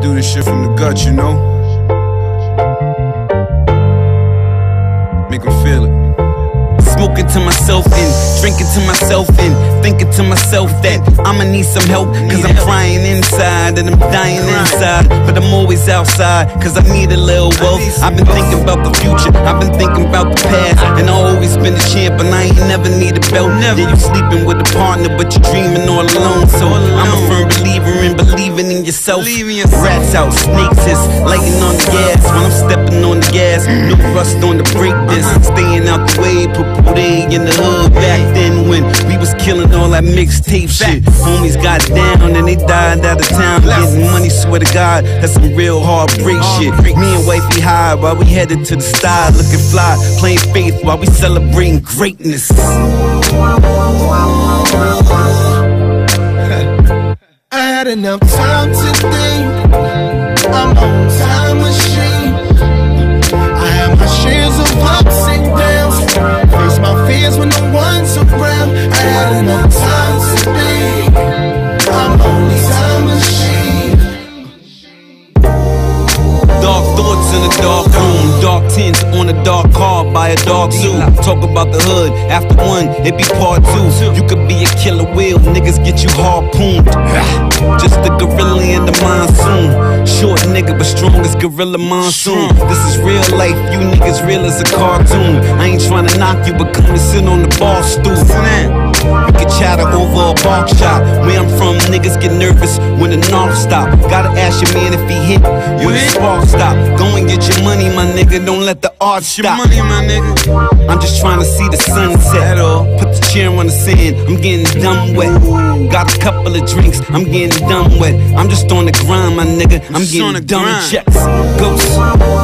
do this shit from the gut, you know? Make them feel it. Smoking to myself and drinking to myself and thinking to myself that I'ma need some help, cause I'm crying inside and I'm dying inside, but I'm always outside cause I need a little wealth. I've been thinking about the future, I've been thinking about the past, and I always been a champ and I ain't never need a belt. Yeah, you sleeping with a partner but you're dreaming all alone, so I'm a firm believer in believing in yourself. Rats out, snakes is lighting on the gas when I'm stepping on the gas. No rust on the brake disc, staying out the way, put Day in the hood back then when we was killing all that mixtape shit. Homies got down and they died out of town getting money, swear to God, that's some real heartbreak shit. Me and wifey high while we headed to the sky, looking fly, playing faith while we celebrating greatness. I had enough time to think, I'm on time machine. I had my shares of ups and downs, face my fears when no one's around. I had enough time to think, I'm on time machine. Dark thoughts in a dark room, dark tints on a dark car by a dark zoo. Talk about the hood, after one, it be part two. You could be a killer whale, niggas get you harpooned. Just a gorilla in the monsoon. Short nigga but strong as gorilla monsoon. This is real life, you niggas real as a cartoon. I ain't trying to knock you but come and sit on the bar stool. You can chatter over a bark shot. Where I'm from, niggas get nervous when the north stop. Gotta ask your man if he hit when the spark stop. Go and get your money, my nigga, don't let the art stop. Money, my nigga. I'm just trying to see the sunset. Put the chair on the sand, I'm getting dumb wet. Got a couple of drinks, I'm getting dumb wet. I'm just on the grind, my nigga, I'm getting dumb checks. Ghost.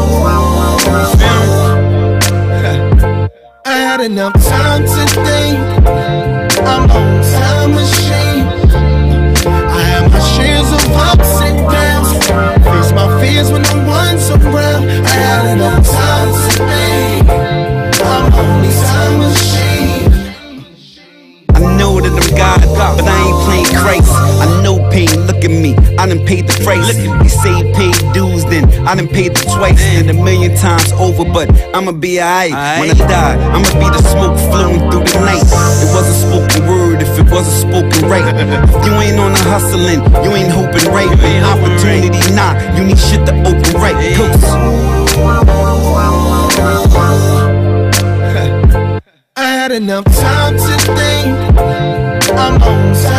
I had enough time to think, I'm on time machine. I had my shares of ups and downs, face my fears when no one's around. I had enough time to think, I'm on time machine. I know that I'm God, but I ain't playing Christ. I know pain, look at me, I done paid the price. He say he paid dues, then I done paid them twice and a million times over, but I'ma be alright. When I die, I'ma be the smoke flowing through the night. It was a spoken word if it wasn't spoken right. If you ain't on the hustling, you ain't hoping right. Opportunity knock, you need shit to open right. Ghost. I had enough time to think, I'm on time.